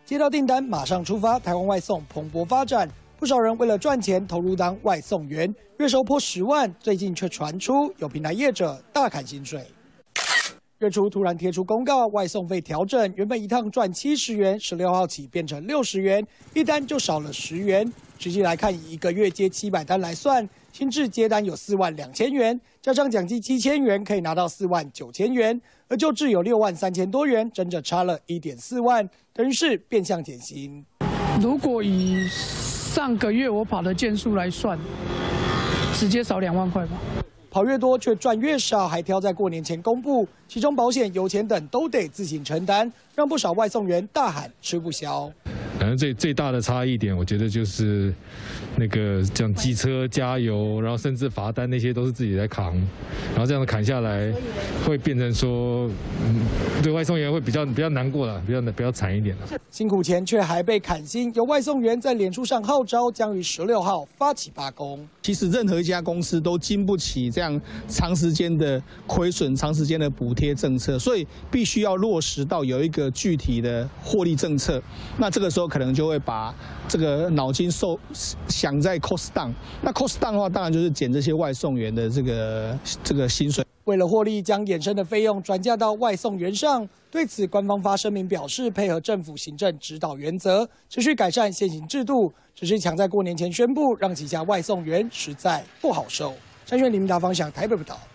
接到订单马上出发，台湾外送蓬勃发展。不少人为了赚钱投入当外送员，月收破10万，最近却传出有平台业者大砍薪水。月初突然贴出公告，外送费调整，原本一趟赚70元，16号起变成60元，一单就少了10元。实际来看，以一个月接700单来算，新制接单有4万2千元，加上奖金7000元，可以拿到4万9千元，而旧制有6万3千多元，整整差了1.4万，等于是变相减薪。 如果以上个月我跑的件数来算，直接少2万块吧。 跑越多却赚越少，还挑在过年前公布，其中保险、油钱等都得自行承担，让不少外送员大喊吃不消。 反正最大的差异点，我觉得就是那个像机车加油，然后甚至罚单那些都是自己在扛，然后这样砍下来，会变成说，对外送员会比较难过了，比较惨一点了。 辛苦钱却还被砍薪，有外送员在脸书上号召，将于16号发起罢工。 其实任何一家公司都经不起这样长时间的亏损、长时间的补贴政策，所以必须要落实到有一个具体的获利政策。那这个时候可能就会把这个脑筋想在 cost down。那 cost down 的话，当然就是减这些外送员的这个薪水。 为了获利，将衍生的费用转嫁到外送员上。对此，官方发声明表示，配合政府行政指导原则，持续改善现行制度。只是抢在过年前宣布，让旗下外送员实在不好受。陈轩、李明达方向台北报道。